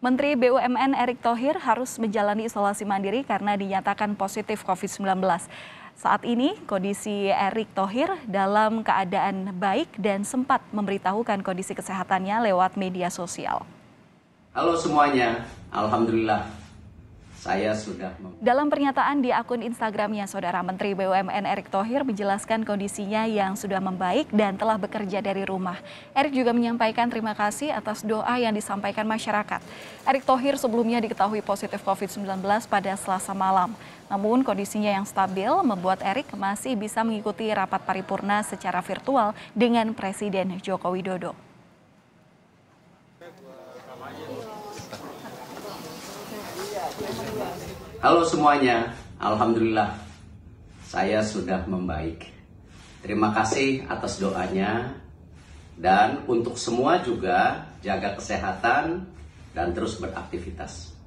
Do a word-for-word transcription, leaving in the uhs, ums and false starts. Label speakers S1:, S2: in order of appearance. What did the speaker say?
S1: Menteri B U M N Erick Thohir harus menjalani isolasi mandiri karena dinyatakan positif covid sembilan belas. Saat ini kondisi Erick Thohir dalam keadaan baik dan sempat memberitahukan kondisi kesehatannya lewat media sosial.
S2: Halo semuanya, alhamdulillah. Saya sudah
S1: Dalam pernyataan di akun Instagramnya, Saudara Menteri B U M N Erick Thohir menjelaskan kondisinya yang sudah membaik dan telah bekerja dari rumah. Erick juga menyampaikan terima kasih atas doa yang disampaikan masyarakat. Erick Thohir sebelumnya diketahui positif covid sembilan belas pada Selasa malam. Namun kondisinya yang stabil membuat Erick masih bisa mengikuti rapat paripurna secara virtual dengan Presiden Joko Widodo.
S2: Halo semuanya, alhamdulillah saya sudah membaik. Terima kasih atas doanya dan untuk semua juga jaga kesehatan dan terus beraktivitas.